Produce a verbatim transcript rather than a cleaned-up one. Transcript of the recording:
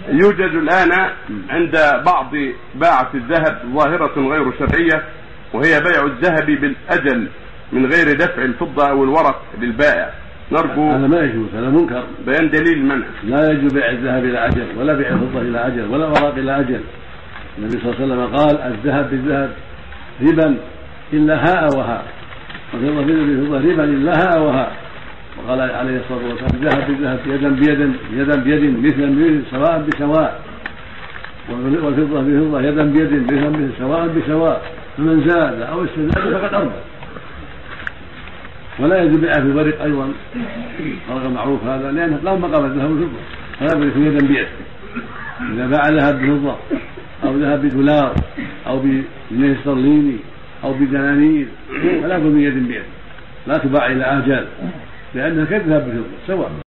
يوجد الآن عند بعض باعة الذهب ظاهرة غير شرعية، وهي بيع الذهب بالأجل من غير دفع الفضة أو الورق للبائع. نرجو هذا ما يجوز، هذا منكر، بيان دليل المنع. لا يجوز بيع الذهب إلى أجل ولا بيع الفضة إلى أجل ولا ورق إلى أجل. النبي صلى الله عليه وسلم قال الذهب بالذهب ربا إلا هاء وهاء، والفضة بالفضة ربا إلا هاء وهاء. وقال عليه الصلاة والسلام الذهب بالذهب يدا بيد يدا بيد مثلا بمثل سواء بسواء، والفضة بالفضة يدا بيد مثلا بمثل سواء بسواء، فمن زاد أو استزاد فقد أربى. ولا يجوز بيعه في الورق أيضا، فرق معروف هذا، لأنه لا مقام الذهب والفضة، فلا بد يكون يدا بيد. إذا باع ذهب بفضة أو ذهب بدولار أو بجنيه استرليني أو بدنانير فلا بد من يد بيد، لا تباع إلى آجال، لأنها كالذهب بالفضة سواء.